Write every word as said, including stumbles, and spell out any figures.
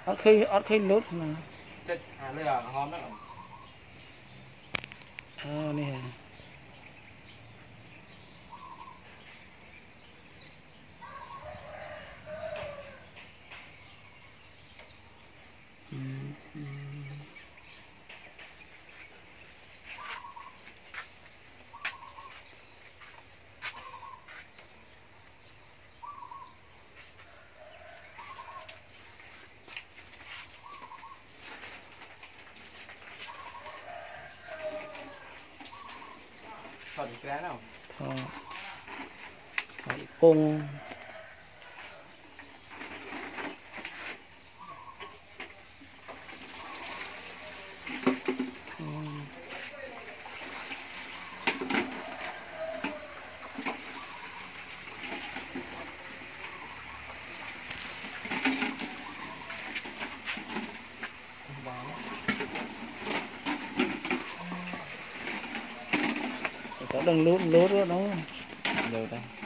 ở khi ở khi lút mà chết à bây giờ hôm đó ờ nè còn cái nào thọ thọ cung có đừng lút lút đó đúng không? được đây